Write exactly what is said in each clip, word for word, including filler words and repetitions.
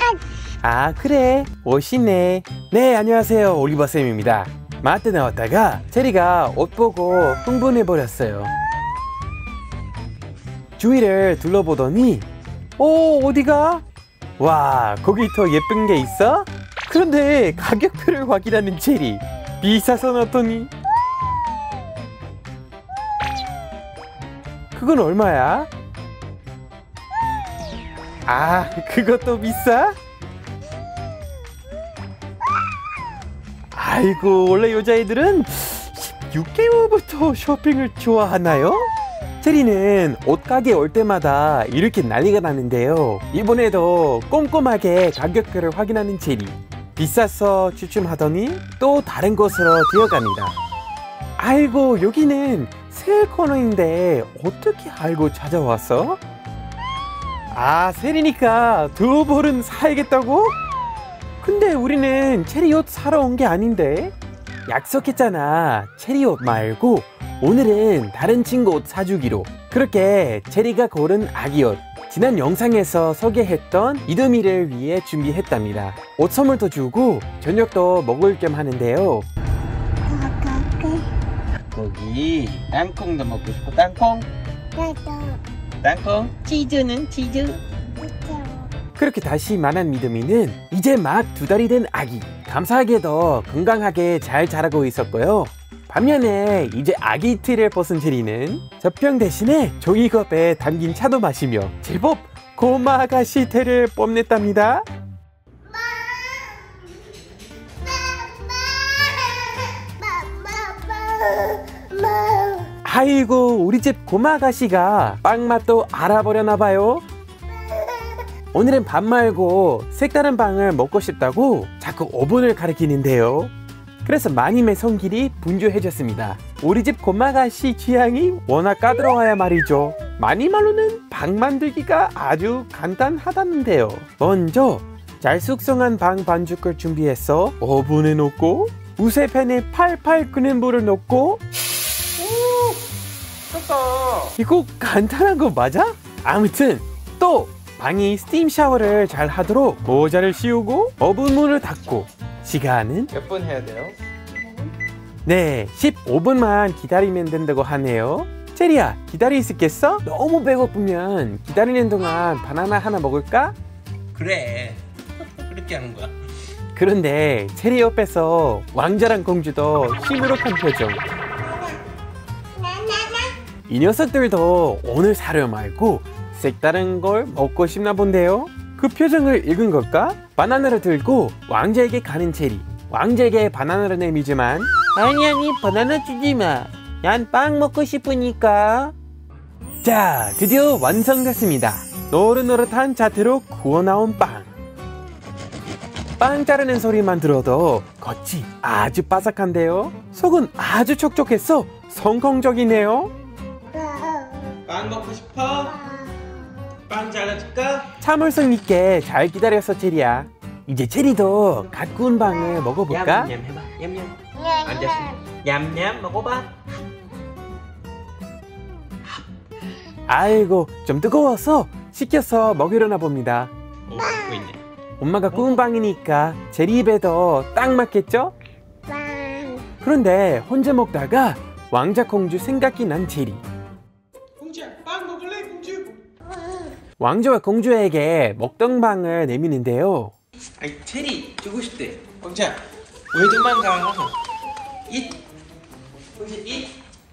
아 그래 옷이네. 네 안녕하세요 올리버쌤입니다. 마트 나왔다가 체리가 옷 보고 흥분해버렸어요. 주위를 둘러보더니 오 어디가? 와 거기 더 예쁜 게 있어? 그런데 가격표를 확인하는 체리. 비싸서 넣더니 그건 얼마야? 아 그것도 비싸? 아이고 원래 여자애들은 십육 개월부터 쇼핑을 좋아하나요? 체리는 옷가게 올 때마다 이렇게 난리가 나는데요. 이번에도 꼼꼼하게 가격표를 확인하는 체리. 비싸서 주춤하더니 또 다른 곳으로 뛰어갑니다. 아이고 여기는 세일 코너인데 어떻게 알고 찾아왔어? 아 세일이니까 두 벌은 사야겠다고? 근데 우리는 체리 옷 사러 온 게 아닌데? 약속했잖아. 체리 옷 말고 오늘은 다른 친구 옷 사주기로. 그렇게 체리가 고른 아기 옷, 지난 영상에서 소개했던 이듬이를 위해 준비했답니다. 옷 선물도 주고 저녁도 먹을 겸 하는데요. 닭고기, 땅콩도 먹고 싶어. 땅콩? 땅콩? 치즈는 치즈? 그렇게 다시 만난 믿음이는 이제 막 두 달이 된 아기. 감사하게도 건강하게 잘 자라고 있었고요. 반면에 이제 아기 티를 벗은 체리는 젖병 대신에 종이컵에 담긴 차도 마시며 제법 고마 아가씨 태를 뽐냈답니다. 아이고 우리 집 고마 아가씨가 빵 맛도 알아버렸나봐요. 오늘은 밥 말고 색다른 빵을 먹고 싶다고 자꾸 오븐을 가리키는데요. 그래서 마님의 손길이 분주해졌습니다. 우리 집 고마가씨 취향이 워낙 까다로워야 말이죠. 마님 말로는 빵 만들기가 아주 간단하다는데요. 먼저 잘 숙성한 빵 반죽을 준비해서 오븐에 넣고 우세팬에 팔팔 끓는 물을 넣고. 오, 좋다. 이거 간단한 거 맞아? 아무튼 또 빵이 스팀 샤워를 잘 하도록 모자를 씌우고 오븐문을 닫고. 시간은 몇 분 해야 돼요? 네, 십오 분만 기다리면 된다고 하네요. 체리야, 기다릴 수 있겠어? 너무 배고프면 기다리는 동안 바나나 하나 먹을까? 그래, 그렇게 하는 거야. 그런데 체리 옆에서 왕자랑 공주도 시무룩한 표정. 이 녀석들도 오늘 사료 말고 색다른 걸 먹고 싶나 본데요. 그 표정을 읽은 걸까? 바나나를 들고 왕자에게 가는 체리. 왕자에게 바나나를 내미지만 아니 아니 바나나 주지마. 난 빵 먹고 싶으니까. 자 드디어 완성됐습니다. 노릇노릇한 자태로 구워 나온 빵. 빵 자르는 소리만 들어도 겉이 아주 바삭한데요. 속은 아주 촉촉해서 성공적이네요. 빵 먹고 싶어? 빵 잘라줄까? 참을성 있게 잘 기다렸어 체리야. 이제 체리도 갓 구운 빵을 먹어볼까? 냠냠 해봐. 냠냠. 앉았어. 냠냠 먹어봐. 아이고 좀 뜨거워서 식혀서 먹이려나 봅니다. 오, 먹고 있네. 엄마가 구운 빵이니까 체리 입에도 딱 맞겠죠? 그런데 혼자 먹다가 왕자 공주 생각이 난 체리. 공주야 빵 먹을래 공주? 왕자와 공주에게 먹던 빵을 내미는데요. 아이 체리 주고 싶대. 공주야 왜 도망가? 잇 공주 잇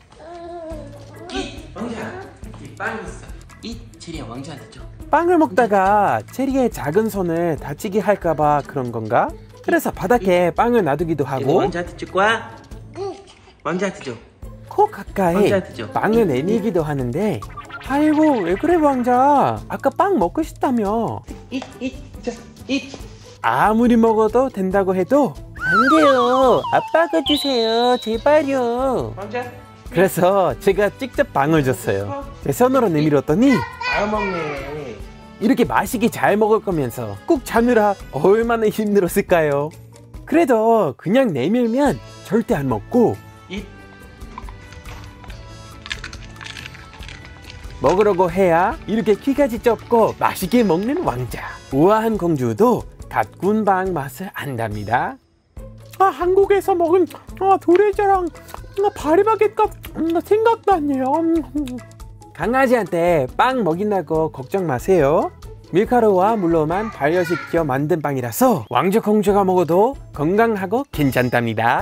잇 왕자 이 빵 있어. 잇 체리야 왕자한테 줘. 빵을 먹다가 체리의 작은 손을 다치게 할까봐 그런 건가? 그래서 바닥에 빵을 놔두기도 하고 왕자한테 줄 거야? 왕자한테 줘. 코 가까이 왕자한테 줘. 빵을 내밀기도 하는데 아이고 왜 그래 왕자? 아까 빵 먹고 싶다며. 잇 잇 자 잇. 아무리 먹어도 된다고 해도 안 돼요. 아빠가 주세요. 제발요. 왕자. 그래서 제가 직접 빵을 줬어요. 제 손으로 내밀었더니 잘 먹네. 이렇게 맛있게 잘 먹을 거면서 꾹 참느라 얼마나 힘들었을까요? 그래도 그냥 내밀면 절대 안 먹고 잇. 먹으려고 해야 이렇게 키까지 좁고 맛있게 먹는 왕자. 우아한 공주도 갓군방 맛을 안답니다. 아, 한국에서 먹은 아, 도래자랑 아, 파리바게트가 음, 생각도 안 나요. 강아지한테 빵 먹인다고 걱정 마세요. 밀가루와 물로만 발효시켜 만든 빵이라서 왕자 공주가 먹어도 건강하고 괜찮답니다.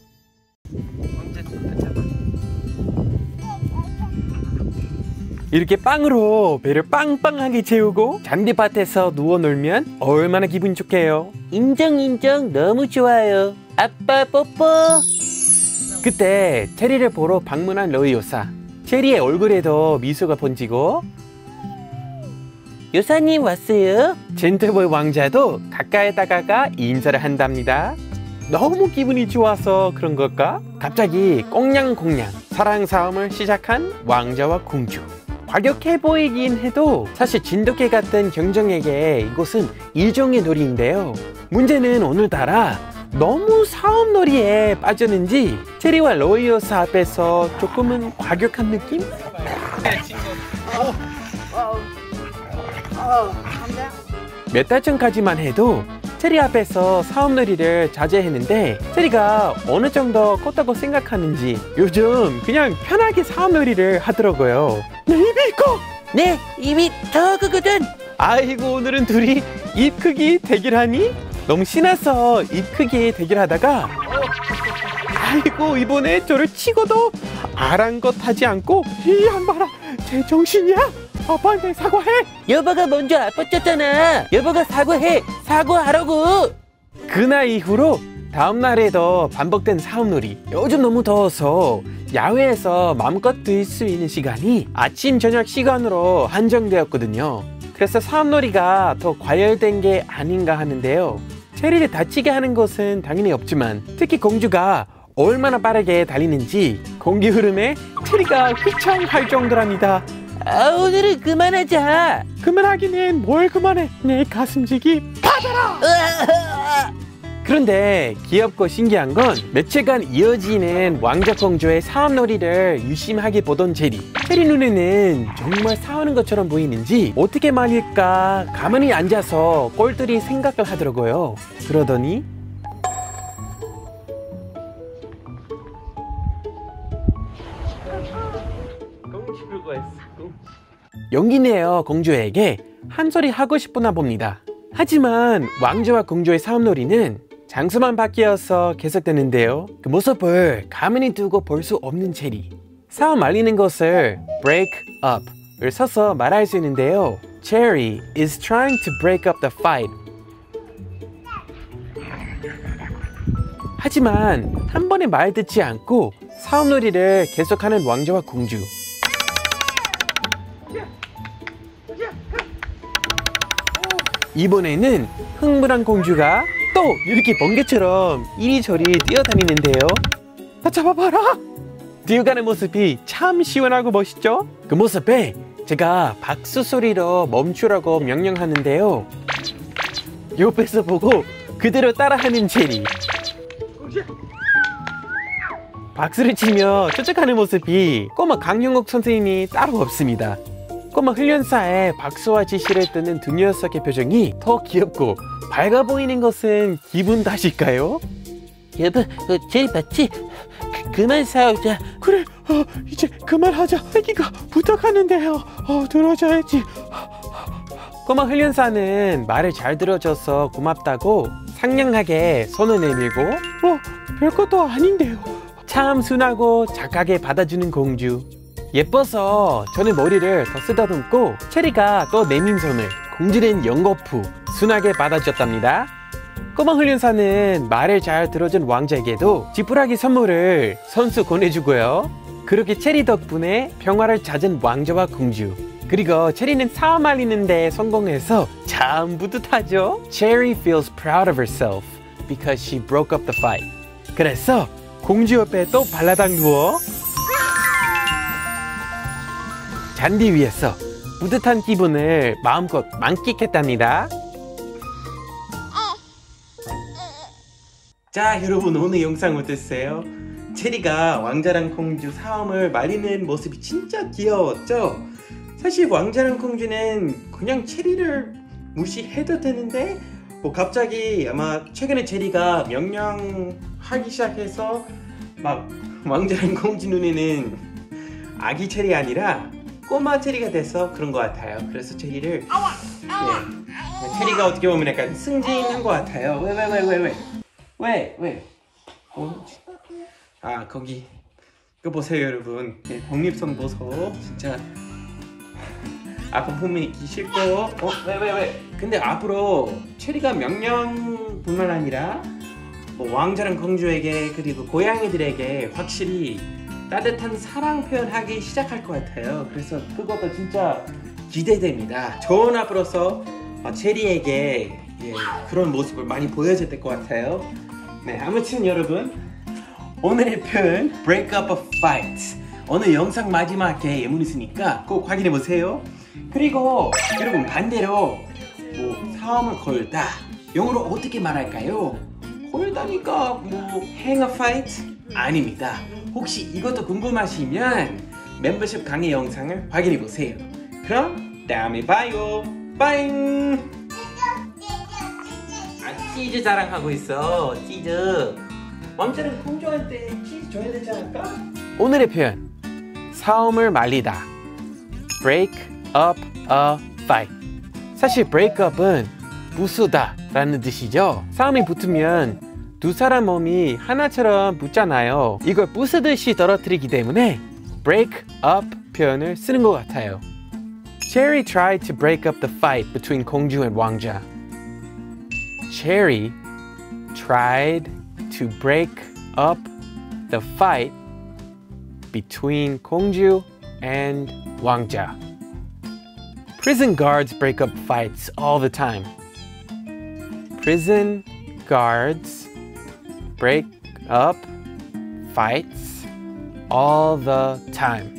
이렇게 빵으로 배를 빵빵하게 채우고 잔디밭에서 누워 놀면 얼마나 기분 좋게요. 인정 인정, 너무 좋아요. 아빠 뽀뽀. 그때 체리를 보러 방문한 로이 요사. 체리의 얼굴에도 미소가 번지고, 요사님 왔어요? 젠틀보이 왕자도 가까이 다가가 인사를 한답니다. 너무 기분이 좋아서 그런 걸까? 갑자기 꽁냥꽁냥 사랑 싸움을 시작한 왕자와 공주. 과격해 보이긴 해도 사실 진돗개 같은 경정에게 이곳은 일종의 놀이인데요. 문제는 오늘따라 너무 싸움놀이에 빠졌는지 체리와 로이 요사 앞에서 조금은 과격한 느낌? 몇 달 전까지만 해도 체리 앞에서 싸움놀이를 자제했는데 체리가 어느 정도 컸다고 생각하는지 요즘 그냥 편하게 싸움놀이를 하더라고요. 내 입이 커! 네, 입이 더 크거든! 아이고, 오늘은 둘이 입 크기 대결하니? 너무 신나서 입 크기 대결하다가 아이고, 이번에 저를 치고도 아랑곳하지 않고 이 한바라 제정신이야? 아빠한테 사과해! 여보가 먼저 아팠잖아. 여보가 사과해! 사과하라고! 그날 이후로 다음날에도 반복된 싸움놀이. 요즘 너무 더워서 야외에서 마음껏 들 수 있는 시간이 아침 저녁 시간으로 한정되었거든요. 그래서 싸움놀이가 더 과열된 게 아닌가 하는데요. 체리를 다치게 하는 것은 당연히 없지만 특히 공주가 얼마나 빠르게 달리는지 공기 흐름에 체리가 휘청할 정도랍니다. 아, 오늘은 그만하자. 그만하기는 뭘 그만해. 내 가슴직이 받아라. 그런데 귀엽고 신기한 건 며칠간 이어지는 왕자 공주의 싸움놀이를 유심하게 보던 체리. 체리 눈에는 정말 싸우는 것처럼 보이는지 어떻게 말일까 가만히 앉아서 꼴들이 생각을 하더라고요. 그러더니 용기 내어 공주에게 한 소리 하고 싶구나 봅니다. 하지만 왕자와 공주의 싸움놀이는 장소만 바뀌어서 계속되는데요. 그 모습을 가만히 두고 볼 수 없는 체리. 싸움 말리는 것을 break up 을 써서 말할 수 있는데요. Cherry is trying to break up the fight. 하지만 한 번에 말 듣지 않고 싸움놀이를 계속하는 왕자와 공주. 이번에는 흥분한 공주가 또 이렇게 번개처럼 이리저리 뛰어다니는데요. 나 잡아봐라! 뛰어가는 모습이 참 시원하고 멋있죠? 그 모습에 제가 박수 소리로 멈추라고 명령하는데요. 옆에서 보고 그대로 따라하는 체리. 박수를 치며 쫓아가는 모습이 꼬마 강용욱 선생님이 따로 없습니다. 꼬마 훈련사의 박수와 지시를 듣는 두 녀석의 표정이 더 귀엽고 밝아 보이는 것은 기분 탓일까요? 여보, 어, 제일 맞지? 그, 그만 싸우자. 그래, 어, 이제 그만하자. 애기가 부탁하는데요. 어, 들어줘야지. 꼬마 훈련사는 말을 잘 들어줘서 고맙다고 상냥하게 손을 내밀고 어, 별것도 아닌데요. 참 순하고 착하게 받아주는 공주. 예뻐서 저는 머리를 더 쓰다듬고 체리가 또 내민 손을 공주는 연거푸 순하게 받아줬답니다. 꼬마 훈련사는 말을 잘 들어준 왕자에게도 지푸라기 선물을 선수 권해주고요. 그렇게 체리 덕분에 평화를 찾은 왕자와 공주. 그리고 체리는 싸움 말리는데 성공해서 참 뿌듯하죠. Cherry feels proud of herself because she broke up the fight. 그래서 공주 옆에 또 발라당 누워 잔디 위에서 뿌듯한 기분을 마음껏 만끽했답니다. 자, 여러분, 오늘 영상 어땠어요? 체리가 왕자랑 공주 싸움을 말리는 모습이 진짜 귀여웠죠? 사실 왕자랑 공주는 그냥 체리를 무시해도 되는데 뭐 갑자기 아마 최근에 체리가 명령하기 시작해서 막 왕자랑 공주 눈에는 아기 체리 아니라 꼬마 체리가 돼서 그런 것 같아요. 그래서 체리를 예, 체리가 어떻게 보면 약간 승진한 것 같아요. 왜 왜 왜 왜 왜 왜 왜? 어? 아 거기 이거 보세요 여러분. 예, 독립성 보소. 진짜 아빠 보면 있기 싫고. 어? 왜 왜 왜? 근데 앞으로 체리가 명령뿐만 아니라 뭐 왕자랑 공주에게 그리고 고양이들에게 확실히 따뜻한 사랑 표현하기 시작할 것 같아요. 그래서 그것도 진짜 기대됩니다. 좋은 아빠로서 체리에게 예, 그런 모습을 많이 보여줘야 될 것 같아요. 네, 아무튼 여러분 오늘의 표현 break up a fight. 오늘 영상 마지막에 예문 있으니까 꼭 확인해 보세요. 그리고 여러분 반대로 뭐 싸움을 걸다 영어로 어떻게 말할까요? 걸다니까 뭐 hang a fight? 아닙니다. 혹시 이것도 궁금하시면 멤버십 강의 영상을 확인해 보세요. 그럼 다음에 봐요. 빠잉. 아 치즈 자랑하고 있어. 치즈. 왕자는 공주한테 치즈 줘야 되지 않을까? 오늘의 표현 싸움을 말리다 break up a fight. 사실 break up은 부수다 라는 뜻이죠. 싸움이 붙으면 두 사람 몸이 하나처럼 붙잖아요. 이걸 부수듯이 떨어뜨리기 때문에 break up 표현을 쓰는 것 같아요. Cherry tried to break up the fight between 공주 and 왕자. Cherry tried to break up the fight between 공주 and 왕자. Prison guards break up fights all the time. Prison guards break up fights all the time.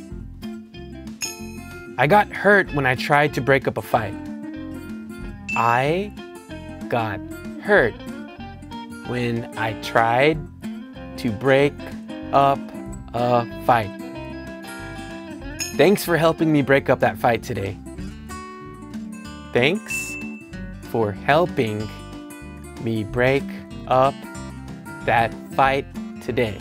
I got hurt when I tried to break up a fight. I got hurt when I tried to break up a fight. Thanks for helping me break up that fight today. Thanks for helping me break up that fight today.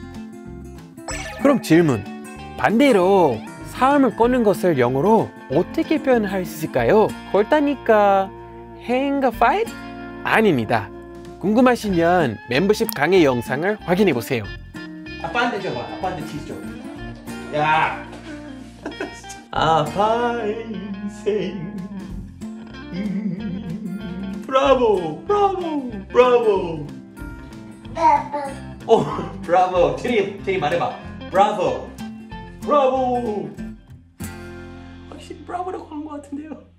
그럼 질문. 반대로 싸움을 꺼는 것을 영어로 어떻게 표현할 수 있을까요? 걸다니까 hang a fight? 아닙니다. 궁금하시면 멤버십 강의 영상을 확인해 보세요. 아빠한테 줘봐. 아빠한테 치즈 줘. 야. 아빠 인생. 음, 브라보, 브라보, 브라보. 오, 브라보. 제리, 제리 말해봐. 브라보, 브라보. 확실히 브라보라고 한 것 같은데요.